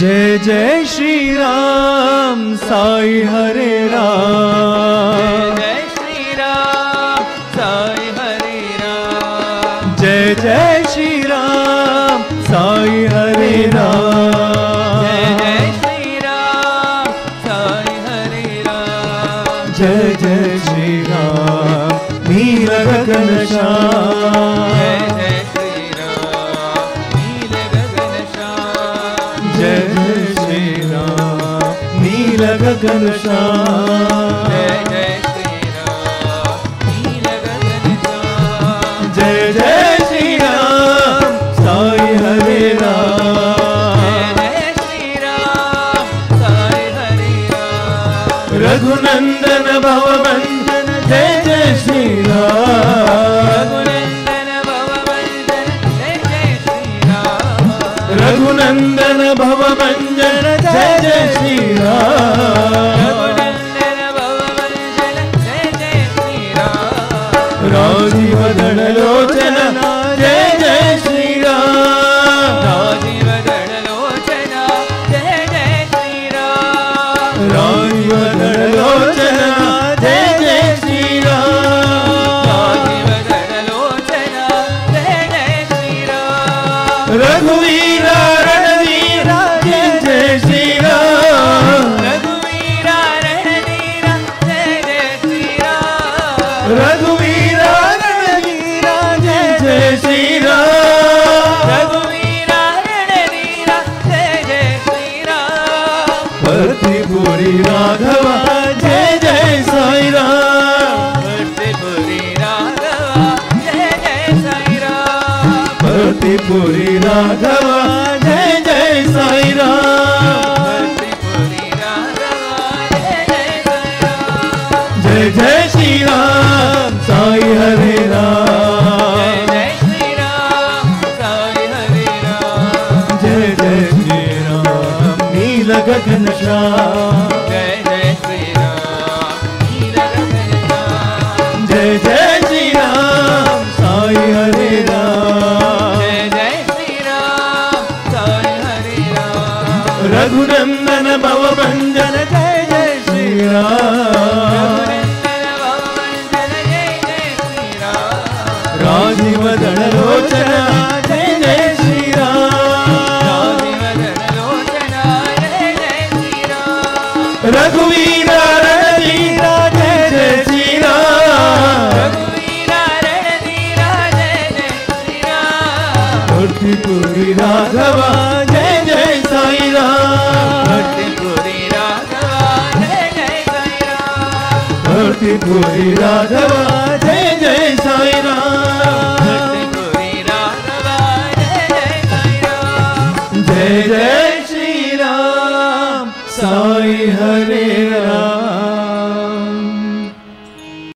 जय जय श्री राम साई हरे राम। जय श्री राम साई हरे राम। जय जय श्री राम साई हरे राम। जय जय श्री राम साई हरे राम। जय जय श्री राम नील गगन श्याम। जय जय श्री राम नील गगन श्याम। जय जय श्री राम नील गगन श्याम। जय जय श्री राम नील गगन श्याम। जय जय श्री राम साई हरे राम। जय श्री राम साई हरे राम। रघुनंदन भवबंधन जय जय श्री राम। रघुनंदन भवबंधन जय जय श्री राम। रघुनंदन भवभंजन जय जय श्री राम। रघुनंदन भवबंधन जय जय श्री राम। राजीव दल लोचन जय जय श्री राम। राजीव दल लोचन जय जय श्री राम। राजीव दल लोचन जय जय श्री राम। राजीव दल लोचन जय जय श्री राम। रघुवीरा रणधीरा जय जय श्री राम। रघुवीरा रणधीरा जय जय श्री राम। रघुवीरा रणधीरा जय जय श्री राम। रघुवीरा रणधीरा जय जय श्री राम। परति पुरी राघव जय जय साई राम। परति पुरी राघव जय जय साई राम। परति पुरी राघव जय जय साई राम। परति पुरी राघव जय जय साई राम। जय जय श्री राम साई हरे राम। जय श्री राम साई हरे राम। जय जय श्री राम नील गगन श्याम। जय जय श्री राम नील गगन श्याम। जय जय श्री राम साई हरे राम। जय जय श्री राम साई हरे राम। रघुनंदन भवभंजन जय जय श्री राम। रघुनंदन भवबंधन जय जय श्री राम। राजीव दल लोचन जय जय श्री राम। राजीव दल लोचन जय जय श्री राम। रघुवीरा रणधीरा जय जय श्री राम। रघुवीरा रणधीरा जय जय श्री राम। परति पुरी राघव जय जय साई राम। परति पुरी राघव जय जय साई राम। परति पुरी राघव जय जय साई राम। परति पुरी राघव जय जय साई राम। जय जय श्री राम साई हरे